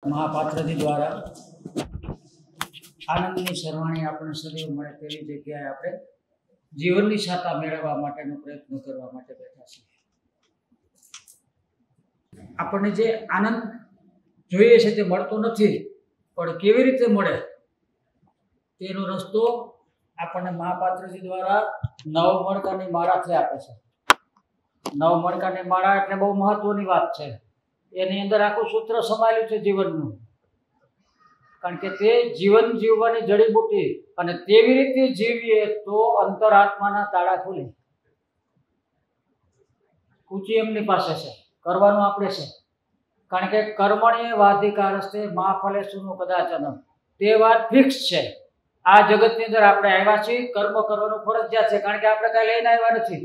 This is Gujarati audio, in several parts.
महापात्रजी द्वारा आनंदनी सरवाणी आपणे सदैव मळे तेवी जग्याए आपणे जीवननी शाता मेळववा माटेनो प्रयत्न करवा माटे बेठा छीए। आपणे जे आनंद જોઈએ છે તે મળતો નથી, પણ કેવી રીતે મળે તેનો રસ્તો આપણને મહાપાત્રજી દ્વારા નવ મણકાની માળાથી આપે છે। નવ મણકાની માળા એટલે બહુ મહત્વની વાત છે। એની અંદર આખું સૂત્ર સમાયેલું છે જીવનનું, કારણ કે તે જીવન જીવવાની જડીબુટી અને તેવી રીતે જીવીએ તો અંતરાત્માના તાળા ખુલે। કૂચી એમની પાસે છે, કરવાનું આપણે છે, કારણ કે કર્મણીય વાધિકારસ્તે મા ફલેશુનું કદાચન, તે વાત ફિક્સ છે। આ જગતની અંદર આપણે આવ્યા છીએ, કર્મ કરવાનું ફરજિયાત છે, કારણ કે આપણે કાંઈ લઈને આવ્યા નથી,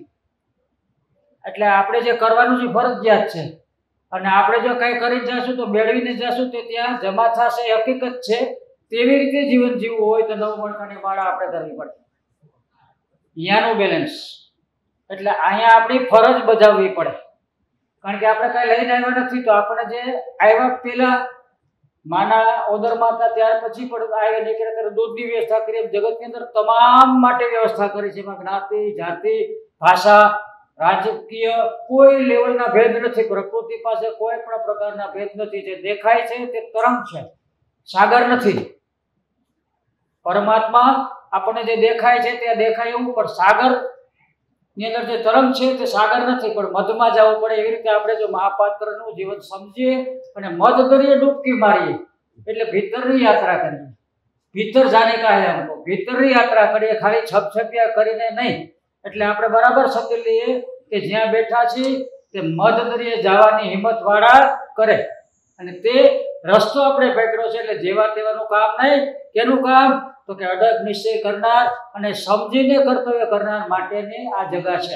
એટલે આપણે જે કરવાનું છે ફરજિયાત છે। અને આપણે જો કંઈ કરીને જઈશું તો મેળવીને જઈશું તે ત્યાં જમા થશે, એ હકીકત છે। તેવી રીતે જીવન જીવવું હોય તો નવ મણકાની માળા આપણે કરવી પડે। અહીંયાનું બેલેન્સ એટલે અહીંયા આપણી ફરજ બજાવવી પડે, કારણ કે આપણે કાંઈ લઈને આવ્યા નથી, તો આપણે જે આવ્યા પહેલા માના ઓદરમાં હતા ત્યાર પછી પણ આવ્યા નીકળ્યા ત્યારે દૂધની વ્યવસ્થા કરી, જગતની અંદર તમામ માટે વ્યવસ્થા કરી છે। એમાં જ્ઞાતિ, જાતિ, ભાષા, રાજકીય કોઈ લેવલના ભેદ નથી। પ્રકૃતિ પાસે કોઈ પણ પ્રકારના ભેદ નથી। જે દેખાય છે તે તરંગ છે, સાગર નથી। પરમાત્મા આપણને જે દેખાય છે તે દેખાય એવું, પણ સાગર ની અંદર જે તરંગ છે તે સાગર નથી, પણ મધમાં જવું પડે। એવી રીતે આપણે જો મહાપાત્રનું જીવન સમજીએ અને મધ દરિયે ડૂબકી મારીએ એટલે ભીતરની યાત્રા કરીએ। ભીતર જાને કા હે हमको, ભીતરની યાત્રા કરીએ, ખાલી છપછપિયા કરીને નહીં। એટલે આપણે બરાબર સમજી લઈએ કે જ્યાં બેઠા છીએ તે મધ દરિયે જવાની હિંમત વાળા કરે, અને તે રસ્તો આપણે પકડ્યો છે। એટલે જેવા તેવાનું કામ નહીં, કેનું કામ તો કે અડગ નિશ્ચય કરનાર અને સમજીને કર્તવ્ય કરનાર માટેની આ જગા છે।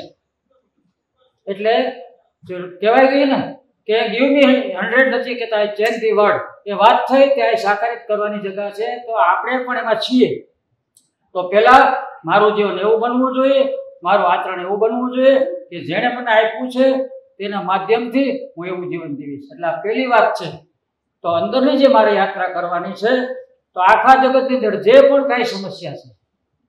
એટલે કહેવાય ગઈ ને કે ગીવ મી 100 નથી કહેતા, ચેન્જ ધી વર્લ્ડ, એ વાત થઈ ત્યાં સાકારિત કરવાની જગા છે। તો આપણે પણ એમાં છીએ। તો પહેલા મારું જીવન એવું બનવું જોઈએ, મારું આચરણ એવું બનવું જોઈએ કે જેણે મને આપ્યું છે તેના માધ્યમથી હું એવું જીવન જીવીશ। એટલે આ પહેલી વાત છે। તો અંદરની જે મારે યાત્રા કરવાની છે, તો આખા જગતની અંદર જે પણ કાંઈ સમસ્યા છે,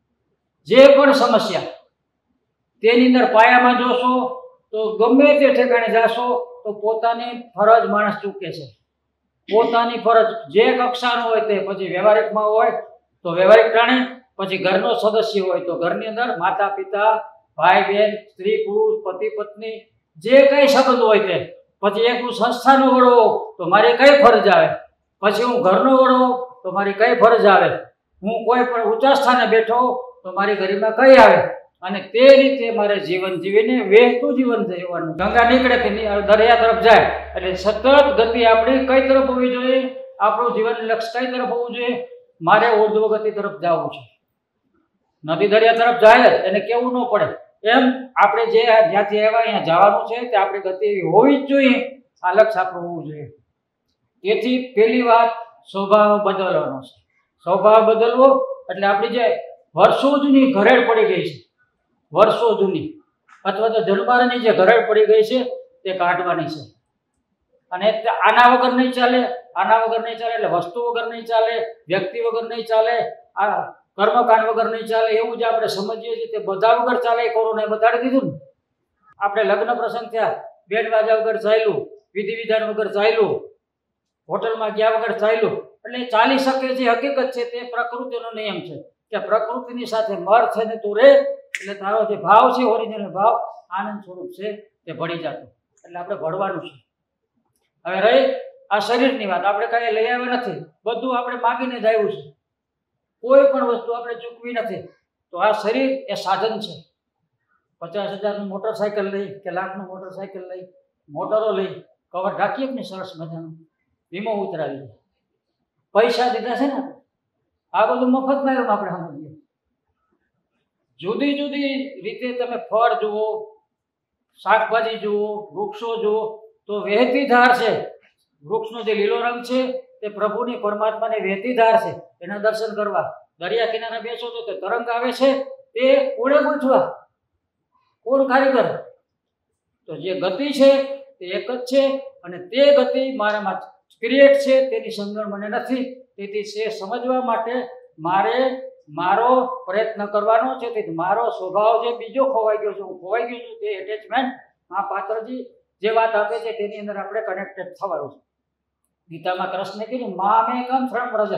જે પણ સમસ્યા તેની અંદર પાયામાં જોશો તો ગમે તે ઠેકાણે જાશો તો પોતાની ફરજ માણસ ચૂકે છે। પોતાની ફરજ જે કક્ષાનો હોય તે, પછી વ્યવહારિકમાં હોય તો વ્યવહારિક ટાણે, પછી ઘરનો સદસ્ય હોય તો ઘરની અંદર માતા પિતા, ભાઈ બહેન, સ્ત્રી પુરુષ, પતિ પત્ની, જે કંઈ સંબંધ હોય તે, પછી એક હું સંસ્થાનો વડો તો મારી કઈ ફરજ આવે, પછી હું ઘરનો વડો તો મારી કઈ ફરજ આવે, હું કોઈ પણ ઊંચા સ્થાને બેઠો તો મારી ગરિમા કઈ આવે, અને તે રીતે મારે જીવન જીવીને વહેતું જીવન જીવવાનું। ગંગા નીકળે કે દરિયા તરફ જાય એટલે સતત ગતિ આપણી કઈ તરફ હોવી જોઈએ, આપણું જીવન લક્ષ્ય કઈ તરફ હોવું જોઈએ, મારે ઉર્ધ્વ ગતિ તરફ જવું છે। નદી દરિયા તરફ જાય એને કેવું ન પડે, એમ આપણે જે જ્યાંથી આવ્યા અહીંયા જવાનું છે તે આપણી ગતિ એવી હોવી જ જોઈએ, આ લક્ષ્ય આપણું હોવું જોઈએ। તેથી પહેલી વાત સ્વભાવ બદલવાનો છે। સ્વભાવ બદલવો એટલે આપણી જે વર્ષો જૂની ઘરેડ પડી ગઈ છે, વર્ષો જૂની અથવા તો જન્મારાની જે ઘરેડ પડી ગઈ છે તે કાઢવાની છે। અને આના વગર નહીં ચાલે, આના વગર નહીં ચાલે, એટલે વસ્તુ વગર નહીં ચાલે, વ્યક્તિ વગર નહીં ચાલે, આ કર્મકાંડ વગર નહીં ચાલે, એવું જ આપણે સમજીએ છીએ તે બધા વગર ચાલે। કોરોનાએ બતાડી દીધું ને, આપણે લગ્ન પ્રસંગ થયા, બેડ વાજા વગર ચાલ્યું, વિધિ વિધાન વગર ચાલ્યું, હોટલમાં ગયા વગર ચાલ્યું, એટલે ચાલી શકે છે। હકીકત છે તે પ્રકૃતિનો નિયમ છે કે પ્રકૃતિની સાથે મર થઈને તું રે એટલે તારો જે ભાવ છે, ઓરિજિનલ ભાવ આનંદ સ્વરૂપ છે તે ભળી જતો, એટલે આપણે ભળવાનું છે। હવે રહી આ શરીરની વાત, આપણે કાંઈ લઈ આવ્યા નથી, બધું આપણે માગીને જ આવ્યું છે, કોઈ પણ વસ્તુ આપણે ચૂકવી નથી। તો આ શરીર એ સાધન છે। 50,000નું મોટરસાયકલ લઈ કે લાખનું મોટરસાયકલ લઈ, મોટરો લઈ, કવર ઢાંકીએ ને સરસ મજાનું, વીમો ઉતરાવી, પૈસા દીધા છે ને, આ બધું મફતમાં એમ આપણે સમજીએ। જુદી જુદી રીતે તમે ફળ જુઓ, શાકભાજી જુઓ, વૃક્ષો જુઓ તો વહેતી ધાર છે। વૃક્ષનો જે લીલો રંગ છે તે પ્રભુની પરમાત્માની વહેતી ધાર છે, એના દર્શન કરવા। દરિયા કિનારે બેસો તો તે તરંગ આવે છે, તે કોણે ગોઠવા, કોણ કારીગર? તો જે ગતિ છે તે એક જ છે, અને તે ગતિ મારામાં ક્રિએટ છે તેની સમજણ મને નથી. તેથી તે સમજવા માટે મારે મારો પ્રયત્ન કરવાનો છે. તેથી મારો સ્વભાવ જે બીજો ખોવાઈ ગયો છે, હું ખોવાઈ ગયો છું, તે એટેચમેન્ટ મહાપાત્રજી જે વાત આપે છે તેની અંદર આપણે કનેક્ટેડ થવાનું છે. ગીતામાં કૃષ્ણે કીધું મામેકમ શરણં વ્રજ.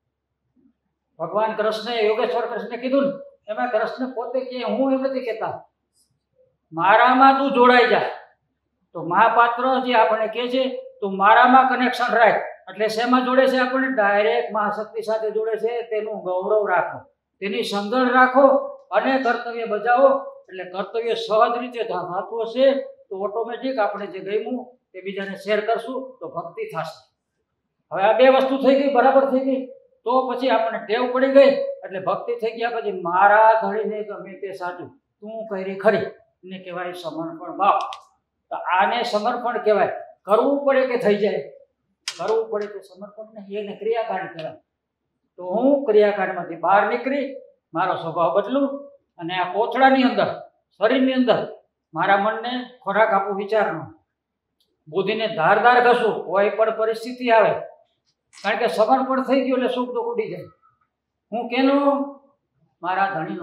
ભગવાન કૃષ્ણે, યોગેશ્વર કૃષ્ણે કીધું ને, એમાં કૃષ્ણ પોતે કહે, હું એમ નથી કહેતા, મારામાં તું જોડાઈ જા. તો મહાપાત્ર જે આપણને કહે છે તું મારામાં કનેક્શન રાખ. એટલે શેમાં જોડે છે? આપણને ડાયરેક્ટ મહાશક્તિ સાથે જોડે છે. તેનું ગૌરવ રાખો, તેની સમજણ રાખો અને કર્તવ્ય બજાવો. એટલે કર્તવ્ય સહજ રીતે થતું હશે તો ઓટોમેટિક આપણે જે ગમ્યું તે બીજાને શેર કરશું તો ભક્તિ થશે. હવે આ બે વસ્તુ થઈ ગઈ, બરાબર થઈ ગઈ. તો પછી આપણને ટેવ પડી ગઈ. એટલે ભક્તિ થઈ ગયા પછી મારા ધણીને ગમે તે સાચું, તું કરી ખરી, એને કહેવાય સમર્પણ ભાવ. તો આને સમર્પણ કહેવાય. કરવું પડે કે થઈ જાય, કરવું પડે કે સમર્પણ નહીં, એને ક્રિયાકાંડ કહેવાય. તો હું ક્રિયાકાંડમાંથી બહાર નીકળી મારો સ્વભાવ બદલું અને આ કોથળાની અંદર, શરીરની અંદર મારા મનને ખોરાક આપું વિચારનો, બુદ્ધિને ધારદાર ઘસું કોઈ પણ પરિસ્થિતિ આવે. કારણ કે સમર્પણ થઈ ગયું એટલે સુખ દુઃખ ઉડી જાય. હું કેનો? મારા ધણીનો.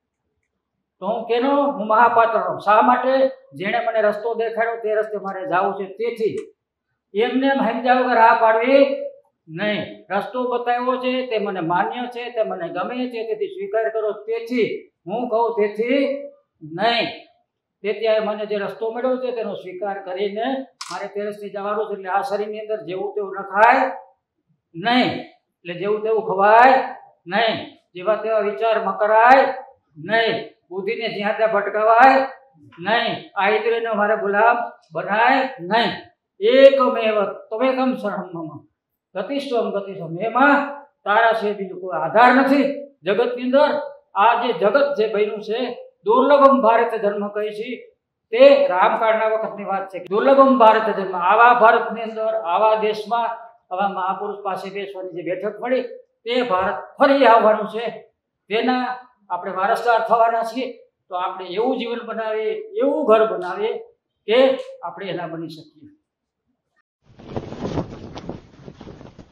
તો હું કેનો? હું મહાપાત્રનો. શા માટે? જેણે મને રસ્તો દેખાડ્યો તે રસ્તે મારે જવું છે. તેથી એમને સમજાવ વગર આ પાડવી નહીં. રસ્તો બતાવ્યો છે, તે મને માન્ય છે, તે મને ગમે છે, તેથી સ્વીકાર કરો. તેથી હું કહું તેથી નહીં. તેથી મને જે રસ્તો મળ્યો છે તેનો સ્વીકાર કરીને મારે તે રસ્તે જવાનું છે. એટલે આ શરીરની અંદર જેવું તેવું ન ખાય નહીં, એટલે જેવું તેવું ખવાય નહીં, જેવા તેવા વિચારમાં કરાય નહીં, બુદ્ધિને જ્યાં ત્યાં ભટકાવાય નહીં, આ ઇન્દ્રિયનો મારે ગુલામ બનાય નહીં. એકમેવ ત્વમેકમ શરણં મમ ગતિસ્વમ ગતિસ્વમ. એમાં તારા છે બીજું કોઈ આધાર નથી જગતની અંદર. આ જે જગત જે બન્યું છે, દુર્લભમ ભારત જન્મ કહી છે, તે રામકાળના વખતની વાત છે. દુર્લભમ ભારત જન્મ, આવા ભારતની અંદર, આવા દેશમાં, આવા મહાપુરુષ પાસે બેસવાની જે બેઠક મળી, તે ભારત ફરી આવવાનું છે. તેના આપણે વારસદાર થવાના છીએ. તો આપણે એવું જીવન બનાવીએ, એવું ઘર બનાવીએ કે આપણે એના બની શકીએ.